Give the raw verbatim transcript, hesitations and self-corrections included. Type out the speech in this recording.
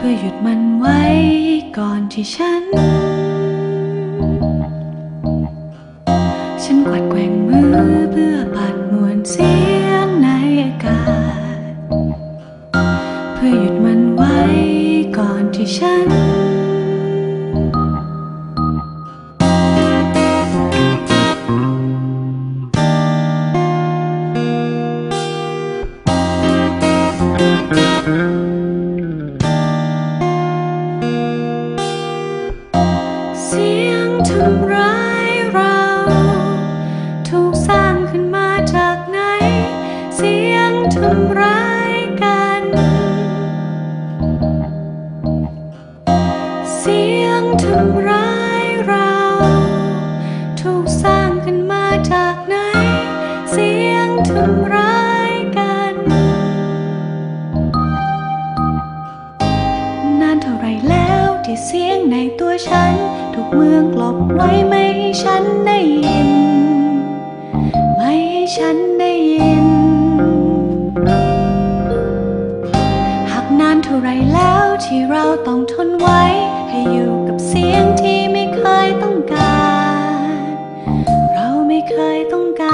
พื่อหยุดมันไว้ก่อนที่ฉันฉันกวัดแกว่งมือเพื่อปัดมวลเสียงในอากาศเพื่อหยุดมันไว้ก่อนที่ฉันเสียงทำร้ายเราถูกสร้างขึ้นมาจากไหนเสียงทำร้ายกันเสียงทำร้ายเราถูกสร้างขึ้นมาจากไหนเสียงทำร้ายกันนานเท่าไรแล้วที่เสียงในตัวฉันถูกเมืองกลบไว้ไม่ให้ฉันได้ยินไม่ให้ฉันได้ยินหากนานเท่าไรแล้วที่เราต้องทนไว้ให้อยู่กับเสียงที่ไม่เคยต้องการเราไม่เคยต้องกา